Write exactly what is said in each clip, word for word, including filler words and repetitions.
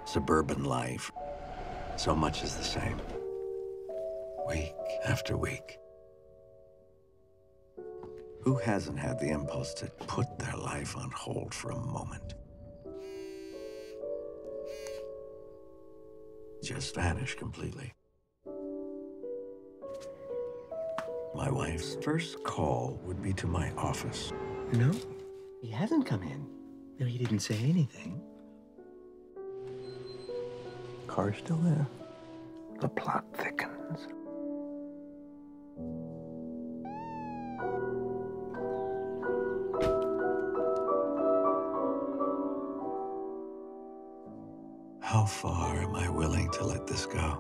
Suburban life. So much is the same. Week after week. Who hasn't had the impulse to put their life on hold for a moment? Just vanish completely. My wife's first call would be to my office. No, he hasn't come in. No, he didn't say anything. Car's still there. The plot thickens. How far am I willing to let this go?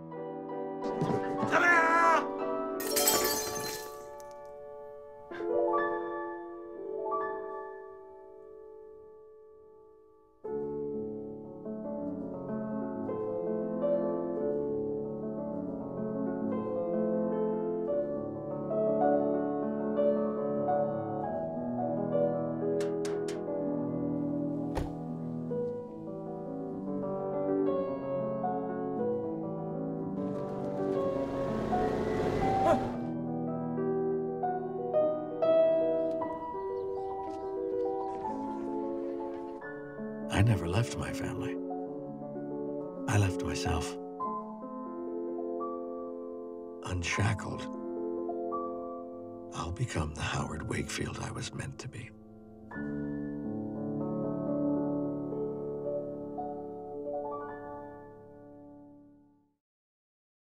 I never left my family. I left myself. Unshackled, I'll become the Howard Wakefield I was meant to be.